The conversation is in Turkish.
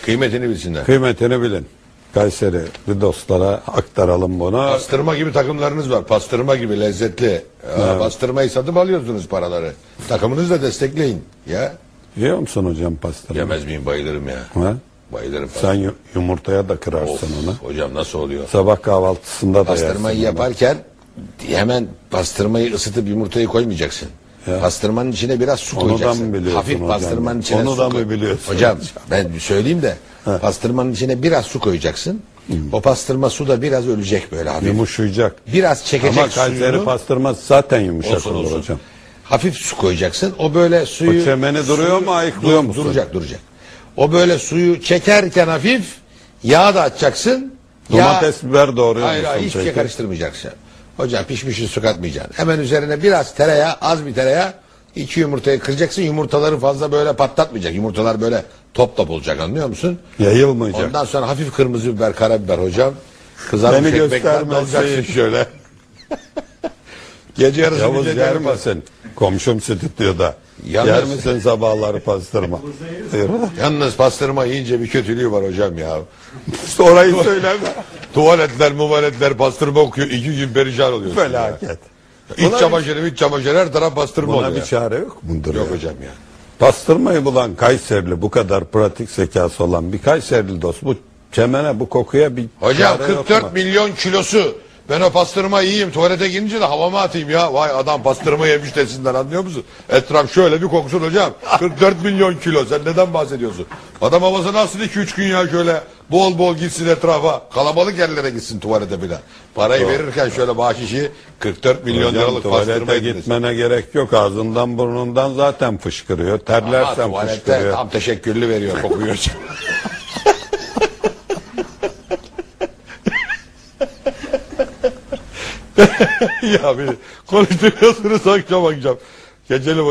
Kıymetini bilsinler. Kıymetini bilin. Kayseri bir dostlara aktaralım bunu. Pastırma gibi takımlarınız var. Pastırma gibi lezzetli. Evet. Pastırmayı satıp alıyorsunuz paraları. Takımınızı da destekleyin. Ya. Yiyor musun hocam pastırma? Yemez miyim? Bayılırım ya. Ha? Bayılırım. Sen yumurtaya da kırarsın Of, onu. hocam nasıl oluyor? Sabah kahvaltısında da Pastırmayı yersin onu. yaparken hemen pastırmayı ısıtıp yumurtayı koymayacaksın. Ya. Pastırmanın içine biraz su Onu da koyacaksın. mı biliyorsun Hafif hocam? pastırmanın içine Onu su da koy. mı biliyorsun? Hocam ben söyleyeyim de pastırmanın içine biraz su koyacaksın. O pastırma suda biraz ölecek böyle hafif. Yumuşayacak. Biraz çekecek Ama Kayseri suyunu. pastırması zaten yumuşak Olsun, olur olsun. hocam. Hafif su koyacaksın. O böyle suyu... O çemeni duruyor mu, ayıklıyor musun? Duracak. O böyle suyu çekerken hafif yağ da atacaksın. Domates, biber doğruyor Hayır, musun hiçbir şey peki? karıştırmayacaksın. Hocam pişmişi su katmayacaksın. Hemen üzerine biraz tereyağı, az bir tereyağı, 2 yumurtayı kıracaksın. Yumurtaları fazla böyle patlatmayacak. Yumurtalar böyle top top olacak, anlıyor musun? Yayılmayacak. Ondan sonra hafif kırmızı biber, karabiber hocam. Kızarmış Beni ekmekten dalacaksın göstermesin. şöyle. Gece yarısı Yavuz bir yer misin? Komşum stüdyoda. Yalnız- Yer misin sabahları pastırma? Buyur. Yalnız pastırma yiyince bir kötülüğü var hocam ya. Orayı söyleme. Tuvaletler pastırma okuyor. 2 gün perişan oluyorsun. Felaket. İç çamaşırı her taraf pastırma Buna oluyor. bir çare yok mudur? Yok ya? hocam ya. Pastırmayı bulan Kayserili, bu kadar pratik zekası olan bir Kayserili dost bu çemene, bu kokuya bir Hocam çare yok 44 mu? milyon kilosu. Ben o pastırma yiyeyim, tuvalete girince de havama atayım ya. Vay adam pastırma yemiş desinler, anlıyor musun? Etraf şöyle bir koksun hocam. 44 milyon kilo, sen neden bahsediyorsun? Adam havasını alsın 2-3 gün ya, şöyle bol bol gitsin etrafa. Kalabalık yerlere gitsin, tuvalete bile. Parayı verirken şöyle bahşişi 44 milyon Hocam, liralık pastırma tuvalete yediniz. gitmene gerek yok. Ağzından burnundan zaten fışkırıyor. Ama Terlersen tuvalette fışkırıyor. tam teşekkürlü veriyor, kokuyor. Ya bir konuşturuyorsunuz akşam. Geceli